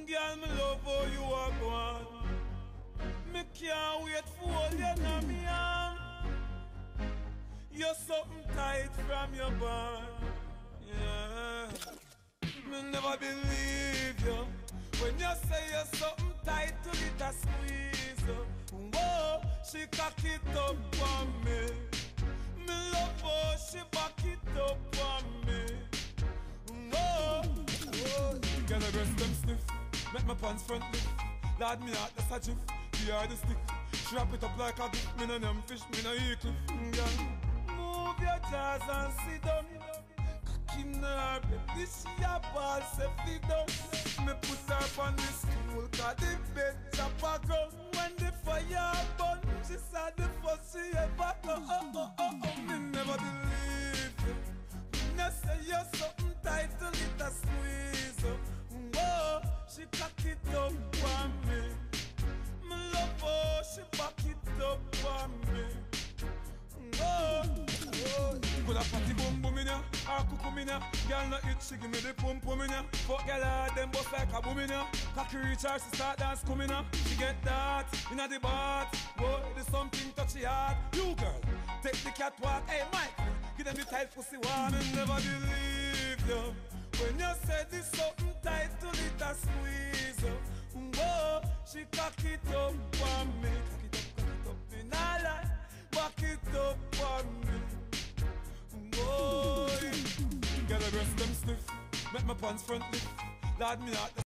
Girl, me love how you are gone. Me can't wait for you in me arm. You're something tight from your bond. Yeah. Me never believe you when you say you're something tight to get a squeeze. Whoa, she cock it up on me. Me love her, she back it up on me. Whoa, whoa. Girl, I breast them stiff, make my pants front lift. Lad me out, that's a jiff. We are the stick. She wrap it up like a gift. Me no them fish, me no eat cliff. Girl, move your jaws and sit down. Cock in her baby, she a ball, say flick down. Me put her on the stool, cause the bed chop a ground. When the fire burn, she saw the first she ever go. Me never believe you. Me no say you're something tight to get a squeeze. Whoa, she cock it up on me. Me love her, she back it up on me. Whoa, whoa. Could a party boom boom in ya, or cuckoo in ya. Girl no itch, she give me the pum pum in ya. Fuck girl hard, them bust like a boom in ya. Cocky reach her, she start dance coming ya. She get that, inna the bath. Whoa, there's something touchy hard. You girl, take the catwalk. Hey Mike, give them the tight pussy one. And never believe you when you say this something tight to it a squeeze. Whoa, she cock it up on me. Cock it up, me nah lie. Back it up on me. Whoa, girl, I breast them stiff, make my pants front lift. Lad me out.